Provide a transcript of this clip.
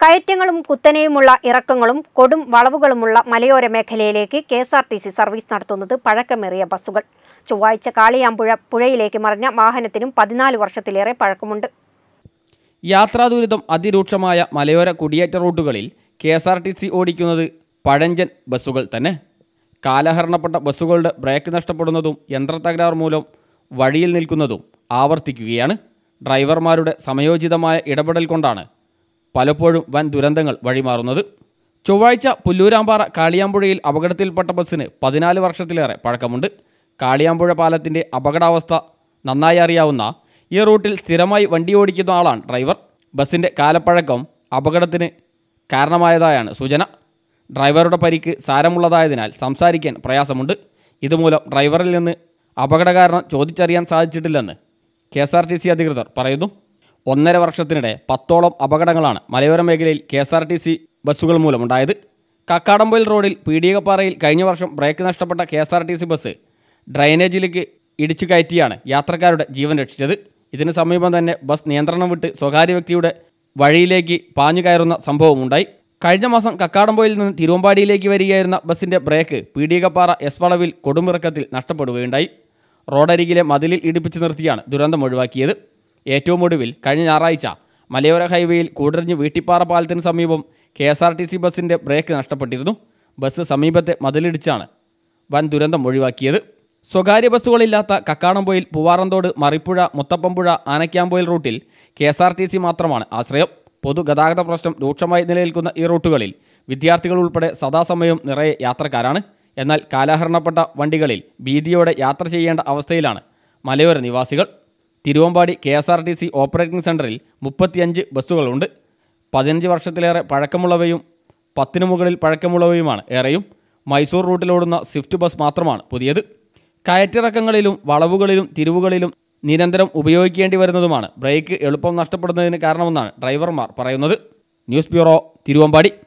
കയറ്റങ്ങളും കുത്തനെയുമുള്ള ഇറക്കങ്ങളും കൊടും വളവുകളുമുള്ള മലയോര മേഖലയിലേക്ക് കെ.എസ്.ആർ.ടി.സി സർവീസ് നടത്തുന്നത് പഴക്കമേറിയ ബസ്സുകൾ. ചൊവ്വാഴ്ച കാളിയാമ്പുഴ പുഴയിലേക്ക് മറിഞ്ഞ വാഹനത്തിനും 14 വർഷത്തിലേറെ പഴക്കമുണ്ട്. യാത്രാദുരിതം അതിരൂക്ഷമായ മലയോര കുടിയേറ്റ റൂട്ടുകളിൽ കെ.എസ്.ആർ.ടി.സി ഓടിക്കുന്നത് പഴഞ്ചൻ ബസ്സുകൾ തന്നെ. കാലഹരണപ്പെട്ട ബസ്സുകളുടെ ബ്രേക്ക് നഷ്ടപ്പെടുന്നതും യന്ത്രത്തകരാർ മൂലം വഴിയിൽ നിൽക്കുന്നതും ആവർത്തിക്കുകയാണ്. ഡ്രൈവർമാരുടെ സമയോചിതമായ ഇടപെടൽ കൊണ്ടാണ് പലപ്പോഴും വൻ ദുരന്തങ്ങൾ വഴിമാറുന്നത്. ചൊവ്വാഴ്ച പുല്ലൂരാമ്പാറ കാളിയാമ്പുഴയിൽ അപകടത്തിൽപ്പെട്ട ബസ്സിന് 14 വർഷത്തിലേറെ പഴക്കമുണ്ട്. കാളിയാമ്പുഴ പാലത്തിൻ്റെ അപകടാവസ്ഥ നന്നായി അറിയാവുന്ന ഈ റൂട്ടിൽ സ്ഥിരമായി വണ്ടി ഓടിക്കുന്ന ആളാണ് ഡ്രൈവർ. ബസ്സിൻ്റെ കാലപ്പഴക്കം അപകടത്തിന് കാരണമായതായാണ് സൂചന. ഡ്രൈവറുടെ പരിക്ക് സാരമുള്ളതായതിനാൽ സംസാരിക്കാൻ പ്രയാസമുണ്ട്. ഇതുമൂലം ഡ്രൈവറിൽ നിന്ന് അപകടകാരണം ചോദിച്ചറിയാൻ സാധിച്ചിട്ടില്ലെന്ന് കെ.എസ്.ആർ.ടി.സി അധികൃതർ പറയുന്നു. 1.5 വർഷത്തിനിടെ 10ഓളം അപകടങ്ങളാണ് മലയോര മേഖലയിൽ കെ.എസ്.ആർ.ടി.സി ബസ്സുകൾ മൂലമുണ്ടായത്. കക്കാടംപൊയിൽ റോഡിൽ പീടികപ്പാറയിൽ കഴിഞ്ഞ വർഷം ബ്രേക്ക് നഷ്ടപ്പെട്ട കെ.എസ്.ആർ.ടി.സി ബസ് ഡ്രൈനേജിലേക്ക് ഇടിച്ചു കയറ്റിയാണ് യാത്രക്കാരുടെ ജീവൻ രക്ഷിച്ചത്. ഇതിന് സമീപം തന്നെ ബസ് നിയന്ത്രണം വിട്ട് സ്വകാര്യ വ്യക്തിയുടെ വഴിയിലേക്ക് പാഞ്ഞു കയറുന്ന സംഭവമുണ്ടായി. കഴിഞ്ഞ മാസം കക്കാടംപൊയിൽ നിന്ന് തിരുവമ്പാടിയിലേക്ക് വരികയായിരുന്ന ബസിൻ്റെ ബ്രേക്ക് പീടികപ്പാറ എസ് വളവിൽ കൊടുമിറക്കത്തിൽ നഷ്ടപ്പെടുകയുണ്ടായി. റോഡരികിലെ മതിലിൽ ഇടിപ്പിച്ച് നിർത്തിയാണ് ദുരന്തം ഒഴിവാക്കിയത്. ഏറ്റവും ഒടുവിൽ കഴിഞ്ഞ ഞായറാഴ്ച മലയോര ഹൈവേയിൽ കൂടരഞ്ഞ് വീട്ടിപ്പാറ പാലത്തിന് സമീപം കെ.എസ്.ആർ.ടി.സി ബസിൻ്റെ ബ്രേക്ക് നഷ്ടപ്പെട്ടിരുന്നു. ബസ് സമീപത്തെ മതിലിടിച്ചാണ് വൻ ദുരന്തം ഒഴിവാക്കിയത്. സ്വകാര്യ ബസ്സുകളില്ലാത്ത കക്കാടംപൊയിൽ, പൂവാറന്തോട്, മറിപ്പുഴ, മുത്തപ്പമ്പുഴ, ആനക്കാമ്പൊയിൽ റൂട്ടിൽ കെ.എസ്.ആർ.ടി.സി മാത്രമാണ് ആശ്രയം. പൊതുഗതാഗത പ്രശ്നം രൂക്ഷമായി നിലനിൽക്കുന്ന ഈ റൂട്ടുകളിൽ വിദ്യാർത്ഥികൾ ഉൾപ്പെടെ സദാസമയം നിറയെ യാത്രക്കാരാണ്. എന്നാൽ കാലഹരണപ്പെട്ട വണ്ടികളിൽ ഭീതിയോടെ യാത്ര ചെയ്യേണ്ട അവസ്ഥയിലാണ് മലയോര നിവാസികൾ. തിരുവമ്പാടി കെ.എസ്.ആർ.ടി.സി ഓപ്പറേറ്റിംഗ് സെൻറ്ററിൽ 35 ബസ്സുകളുണ്ട്. 15 വർഷത്തിലേറെ പഴക്കമുള്ളവയും 10 മുകളിൽ പഴക്കമുള്ളവയുമാണ് ഏറെയും. മൈസൂർ റൂട്ടിലോടുന്ന സ്വിഫ്റ്റ് ബസ് മാത്രമാണ് പുതിയത്. കയറ്റിറക്കങ്ങളിലും വളവുകളിലും തിരിവുകളിലും നിരന്തരം ഉപയോഗിക്കേണ്ടി വരുന്നതുമാണ് ബ്രേക്ക് എളുപ്പം നഷ്ടപ്പെടുന്നതിന് കാരണമെന്നാണ് ഡ്രൈവർമാർ പറയുന്നത്. News bureau, Thiruvambady.